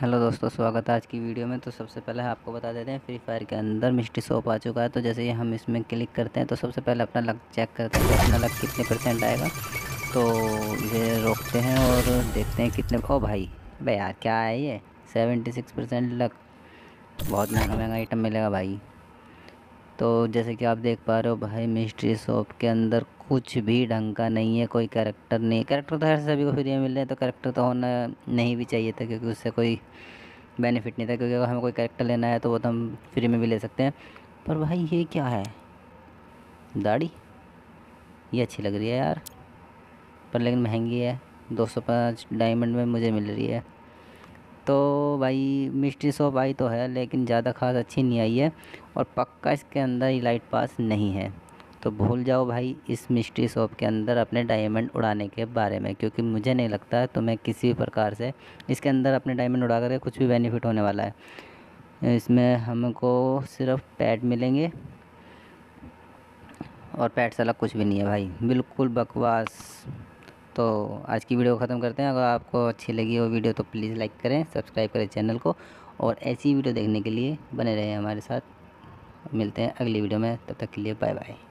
Hello दोस्तों, स्वागत है आज की वीडियो में। तो सबसे पहले आपको बता देते हैं, फ्री फायर के अंदर मिस्ट्री शॉप आ चुका है। तो जैसे ही हम इसमें क्लिक करते हैं तो सबसे पहले अपना लक चेक करते हैं कि अपना लक कितने परसेंट आएगा। तो इसे रोकते हैं और देखते हैं कितने। ओ भाई, भाई यार क्या है ये, 76% लक। बहुत महंगा महंगा आइटम मिलेगा भाई। तो जैसे कि आप देख पा रहे हो भाई, मिस्ट्री शॉप के अंदर कुछ भी ढंग का नहीं है, कोई कैरेक्टर नहीं। कैरेक्टर तो हर सभी को फ्री में मिल रहे हैं, तो कैरेक्टर तो होना नहीं भी चाहिए था, क्योंकि उससे कोई बेनिफिट नहीं था। क्योंकि अगर हमें कोई कैरेक्टर लेना है तो वो तो हम फ्री में भी ले सकते हैं। पर भाई ये क्या है, दाढ़ी, ये अच्छी लग रही है यार, पर लेकिन महंगी है। 205 डायमंड में मुझे मिल रही है। तो भाई मिस्ट्री शॉप आई तो है, लेकिन ज़्यादा खास अच्छी नहीं आई है। और पक्का इसके अंदर इलाइट पास नहीं है। तो भूल जाओ भाई इस मिस्ट्री शॉप के अंदर अपने डायमंड उड़ाने के बारे में, क्योंकि मुझे नहीं लगता तुम्हें किसी भी प्रकार से इसके अंदर अपने डायमंड उड़ा कर कुछ भी बेनिफिट होने वाला है। इसमें हमको सिर्फ पैड मिलेंगे, और पैड से अलग कुछ भी नहीं है भाई, बिल्कुल बकवास। तो आज की वीडियो को ख़त्म करते हैं। अगर आपको अच्छी लगी वो वीडियो तो प्लीज़ लाइक करें, सब्सक्राइब करें चैनल को, और ऐसी वीडियो देखने के लिए बने रहें हमारे साथ। मिलते हैं अगली वीडियो में, तब तक के लिए बाय बाय।